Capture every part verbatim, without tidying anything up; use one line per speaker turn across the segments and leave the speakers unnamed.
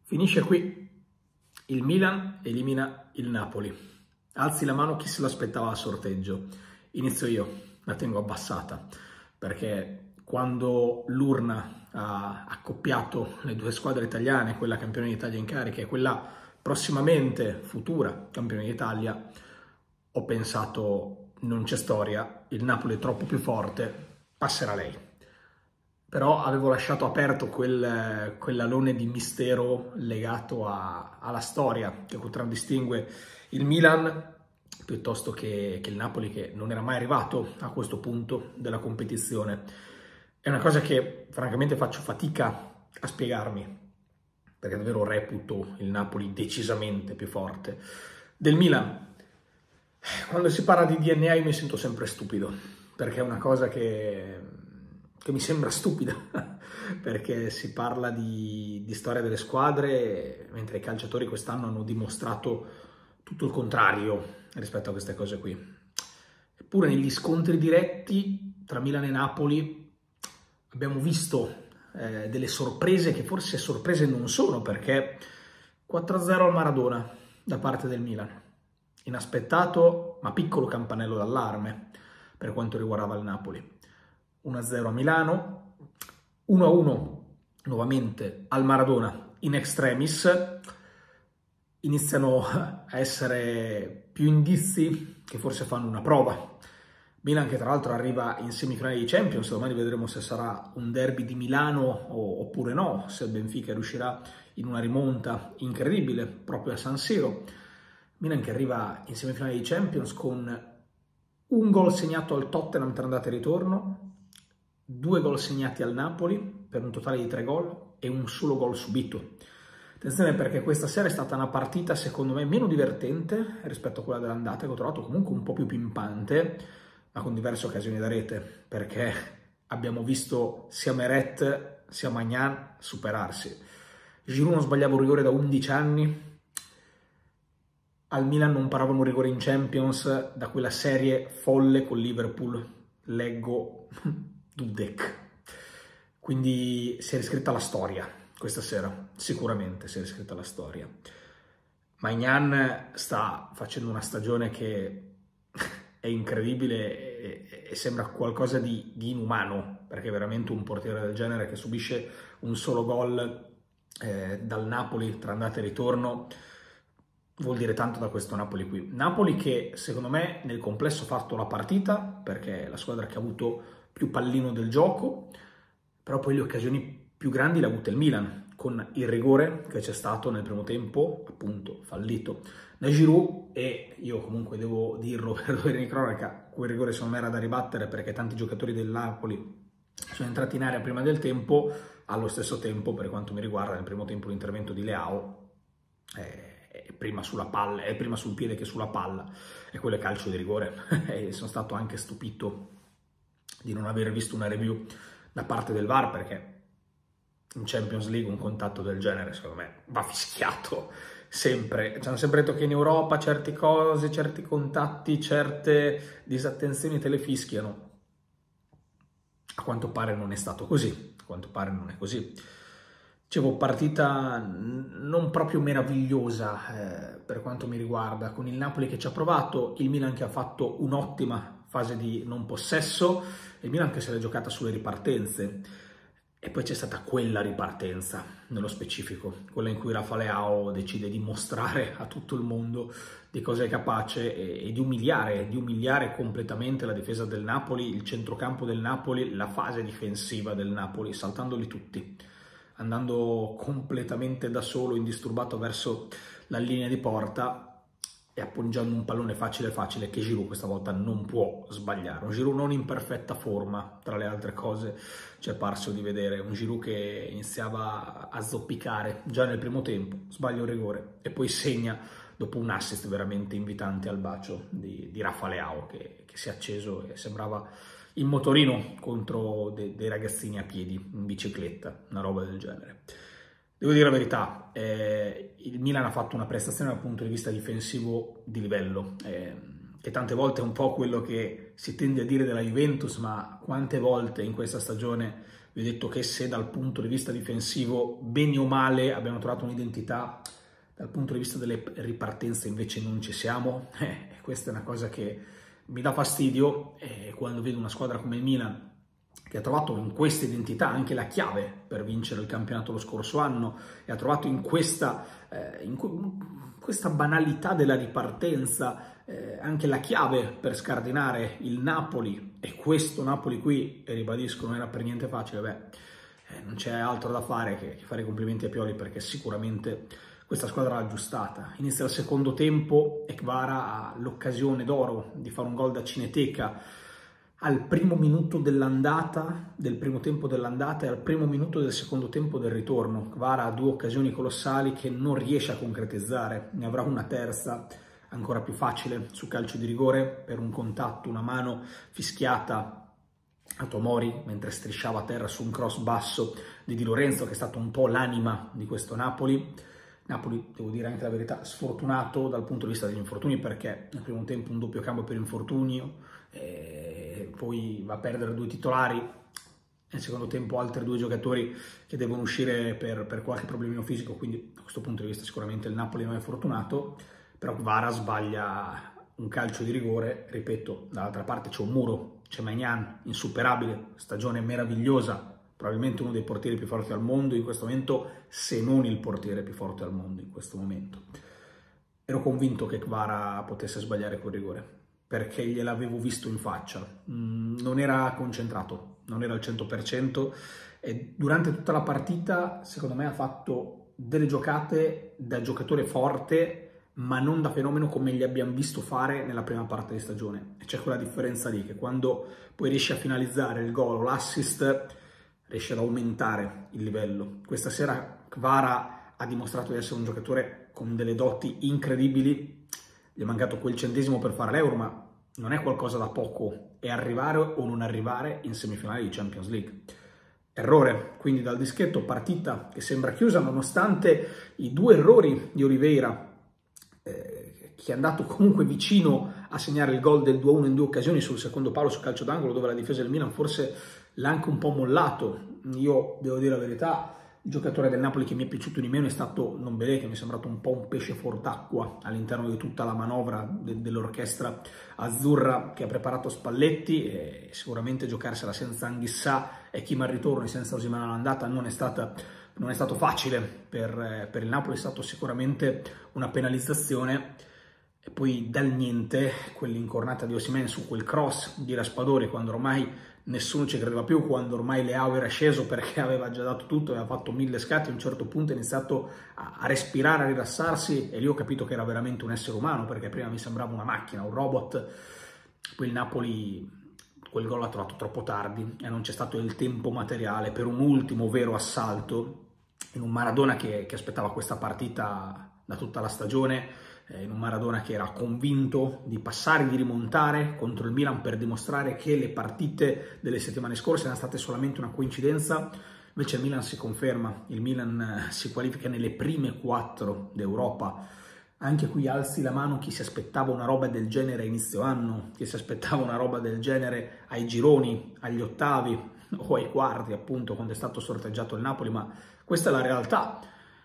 Finisce qui, il Milan elimina il Napoli. Alzi la mano chi se l'aspettava al sorteggio. Inizio io, la tengo abbassata, perché quando l'urna ha accoppiato le due squadre italiane, quella campione d'Italia in carica e quella prossimamente futura campione d'Italia, ho pensato non c'è storia, il Napoli è troppo più forte, passerà lei. Però avevo lasciato aperto quel, quell'alone di mistero legato a, alla storia che contraddistingue il Milan piuttosto che, che il Napoli, che non era mai arrivato a questo punto della competizione. È una cosa che francamente faccio fatica a spiegarmi, perché davvero reputo il Napoli decisamente più forte del Milan. Quando si parla di D N A io mi sento sempre stupido, perché è una cosa che... che mi sembra stupida, perché si parla di, di storia delle squadre, mentre i calciatori quest'anno hanno dimostrato tutto il contrario rispetto a queste cose qui. Eppure negli scontri diretti tra Milan e Napoli abbiamo visto eh, delle sorprese che forse sorprese non sono, perché quattro a zero al Maradona da parte del Milan. Inaspettato, ma piccolo campanello d'allarme per quanto riguardava il Napoli. uno a zero a Milano, uno a uno nuovamente al Maradona in extremis. Iniziano a essere più indizi che forse fanno una prova. Milan che tra l'altro arriva in semifinale di Champions, domani vedremo se sarà un derby di Milano oppure no, se il Benfica riuscirà in una rimonta incredibile proprio a San Siro. Milan che arriva in semifinale di Champions con un gol segnato al Tottenham tra andata e ritorno, due gol segnati al Napoli per un totale di tre gol e un solo gol subito. Attenzione, perché questa sera è stata una partita secondo me meno divertente rispetto a quella dell'andata, che ho trovato comunque un po' più pimpante, ma con diverse occasioni da rete, perché abbiamo visto sia Meret sia Maignan superarsi. Giroud non sbagliava un rigore da undici anni, al Milan non parava un rigore in Champions da quella serie folle con Liverpool, leggo Dudek. Quindi si è riscritta la storia questa sera, sicuramente si è riscritta la storia. Maignan sta facendo una stagione che è incredibile e, e sembra qualcosa di, di inumano, perché veramente un portiere del genere che subisce un solo gol eh, dal Napoli tra andata e ritorno vuol dire tanto da questo Napoli qui. Napoli che secondo me nel complesso ha fatto la partita, perché è la squadra che ha avuto più pallino del gioco, però poi le occasioni più grandi le ha avute il Milan, con il rigore che c'è stato nel primo tempo, appunto fallito da Giroud, e io comunque devo dirlo per dovere di cronaca, quel rigore secondo me era da ribattere, perché tanti giocatori del Napoli sono entrati in area prima del tempo. Allo stesso tempo, per quanto mi riguarda, nel primo tempo l'intervento di Leao eh, è prima sulla palla, è prima sul piede che sulla palla, e quello è calcio di rigore. E sono stato anche stupito di non aver visto una review da parte del V A R, perché in Champions League un contatto del genere secondo me va fischiato sempre. Ci hanno sempre detto che in Europa certe cose, certi contatti, certe disattenzioni te le fischiano. A quanto pare non è stato così, a quanto pare non è così. Dicevo, partita non proprio meravigliosa eh, per quanto mi riguarda, con il Napoli che ci ha provato, il Milan che ha fatto un'ottima fase di non possesso, il Milan che se l'è giocata sulle ripartenze. E poi c'è stata quella ripartenza, nello specifico, quella in cui Rafa Leao decide di mostrare a tutto il mondo di cosa è capace e, e di umiliare, di umiliare completamente la difesa del Napoli, il centrocampo del Napoli, la fase difensiva del Napoli, saltandoli tutti, andando completamente da solo, indisturbato verso la linea di porta e appoggiando un pallone facile facile che Giroud questa volta non può sbagliare. Un Giroud non in perfetta forma, tra le altre cose ci è parso di vedere, un Giroud che iniziava a zoppicare già nel primo tempo, sbaglia un rigore e poi segna dopo un assist veramente invitante al bacio di, di Rafa Leao, che, che si è acceso e sembrava il motorino contro de, dei ragazzini a piedi in bicicletta, una roba del genere. Devo dire la verità, eh, il Milan ha fatto una prestazione dal punto di vista difensivo di livello, eh, che tante volte è un po' quello che si tende a dire della Juventus, ma quante volte in questa stagione vi ho detto che se dal punto di vista difensivo, bene o male, abbiamo trovato un'identità, dal punto di vista delle ripartenze invece non ci siamo, eh, questa è una cosa che mi dà fastidio, eh, quando vedo una squadra come il Milan, che ha trovato in questa identità anche la chiave per vincere il campionato lo scorso anno, e ha trovato in questa, eh, in questa banalità della ripartenza eh, anche la chiave per scardinare il Napoli, e questo Napoli qui, e ribadisco, non era per niente facile. Beh, eh, non c'è altro da fare che, che fare i complimenti a Pioli, perché sicuramente questa squadra l'ha aggiustata. Inizia il secondo tempo e Kvara ha l'occasione d'oro di fare un gol da cineteca al primo minuto dell'andata, del primo tempo dell'andata, e al primo minuto del secondo tempo del ritorno. Kvara ha due occasioni colossali che non riesce a concretizzare, ne avrà una terza ancora più facile su calcio di rigore per un contatto, una mano fischiata a Tomori mentre strisciava a terra su un cross basso di Di Lorenzo, che è stato un po' l'anima di questo Napoli. Napoli, devo dire anche la verità, sfortunato dal punto di vista degli infortuni, perché nel primo tempo un doppio cambio per infortunio, e poi va a perdere due titolari, nel secondo tempo altri due giocatori che devono uscire per, per qualche problemino fisico, quindi da questo punto di vista sicuramente il Napoli non è fortunato, però Kvara sbaglia un calcio di rigore, ripeto, dall'altra parte c'è un muro, c'è Maignan, insuperabile, stagione meravigliosa, probabilmente uno dei portieri più forti al mondo in questo momento, se non il portiere più forte al mondo in questo momento. Ero convinto che Kvara potesse sbagliare quel rigore, perché gliel'avevo visto in faccia, mm, non era concentrato, non era al cento per cento, e durante tutta la partita secondo me ha fatto delle giocate da giocatore forte, ma non da fenomeno come li abbiamo visto fare nella prima parte di stagione. E c'è quella differenza lì, che quando poi riesci a finalizzare il gol o l'assist, riesce ad aumentare il livello. Questa sera Kvara ha dimostrato di essere un giocatore con delle doti incredibili, gli è mancato quel centesimo per fare l'Euro, ma non è qualcosa da poco, è arrivare o non arrivare in semifinale di Champions League. Errore, quindi dal dischetto, partita che sembra chiusa, nonostante i due errori di Oliveira, eh, che è andato comunque vicino a segnare il gol del due a uno in due occasioni, sul secondo palo su calcio d'angolo, dove la difesa del Milan forse l'ha anche un po' mollato. Io devo dire la verità, il giocatore del Napoli che mi è piaciuto di meno è stato Ndombele, che mi è sembrato un po' un pesce fuor d'acqua all'interno di tutta la manovra de dell'orchestra azzurra che ha preparato Spalletti, e sicuramente giocarsela senza Anghissà e Kim al ritorno e senza Osimhen all'andata non è stata non è stato facile per, per il Napoli, è stato sicuramente una penalizzazione. E poi dal niente quell'incornata di Osimhen su quel cross di Raspadori, quando ormai nessuno ci credeva più, quando ormai Leao era sceso perché aveva già dato tutto, aveva fatto mille scatti, a un certo punto ha iniziato a, a respirare, a rilassarsi, e lì ho capito che era veramente un essere umano, perché prima mi sembrava una macchina, un robot. Poi il Napoli quel gol l'ha trovato troppo tardi e non c'è stato il tempo materiale per un ultimo vero assalto in un Maradona che, che aspettava questa partita da tutta la stagione, in un Maradona che era convinto di passare, di rimontare contro il Milan per dimostrare che le partite delle settimane scorse erano state solamente una coincidenza. Invece il Milan si conferma, il Milan si qualifica nelle prime quattro d'Europa. Anche qui alzi la mano chi si aspettava una roba del genere a inizio anno, chi si aspettava una roba del genere ai gironi, agli ottavi o ai quarti, appunto, quando è stato sorteggiato il Napoli, ma questa è la realtà.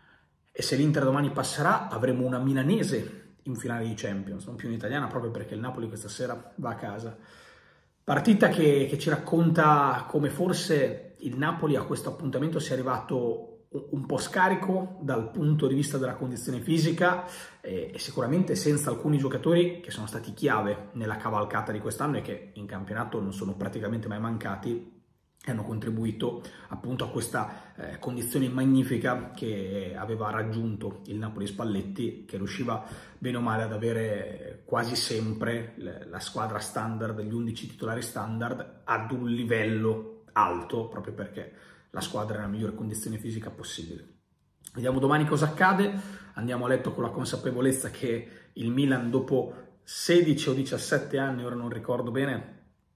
E se l'Inter domani passerà, avremo una milanese in finale di Champions, non più un'italiana, proprio perché il Napoli questa sera va a casa. Partita che, che ci racconta come forse il Napoli a questo appuntamento sia arrivato un po' scarico dal punto di vista della condizione fisica, e, e sicuramente senza alcuni giocatori che sono stati chiave nella cavalcata di quest'anno e che in campionato non sono praticamente mai mancati, e hanno contribuito appunto a questa eh, condizione magnifica che aveva raggiunto il Napoli Spalletti, che riusciva bene o male ad avere quasi sempre la squadra standard, gli undici titolari standard ad un livello alto, proprio perché la squadra è nella migliore condizione fisica possibile. Vediamo domani cosa accade. Andiamo a letto con la consapevolezza che il Milan, dopo sedici o diciassette anni, ora non ricordo bene,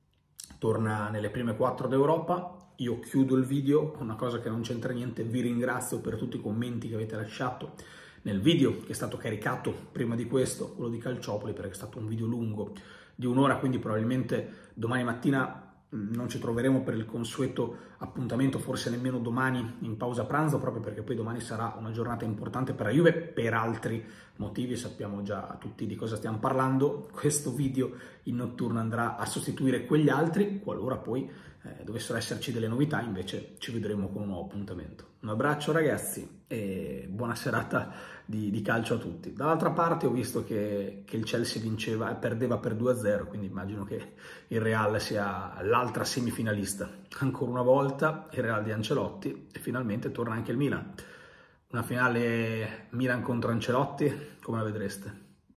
torna nelle prime quattro d'Europa. Io chiudo il video con una cosa che non c'entra niente, vi ringrazio per tutti i commenti che avete lasciato nel video che è stato caricato prima di questo, quello di Calciopoli, perché è stato un video lungo di un'ora, quindi probabilmente domani mattina non ci troveremo per il consueto appuntamento, forse nemmeno domani in pausa pranzo, proprio perché poi domani sarà una giornata importante per la Juve per altri motivi, sappiamo già tutti di cosa stiamo parlando. Questo video in notturna andrà a sostituire quegli altri, qualora poi eh, dovessero esserci delle novità, invece ci vedremo con un nuovo appuntamento. Un abbraccio ragazzi e buona serata di, di calcio a tutti. Dall'altra parte ho visto che, che il Chelsea vinceva e perdeva per due a zero, quindi immagino che il Real sia l'altra semifinalista. Ancora una volta il Real di Ancelotti e finalmente torna anche il Milan. Una finale Milan contro Ancelotti, come la vedreste?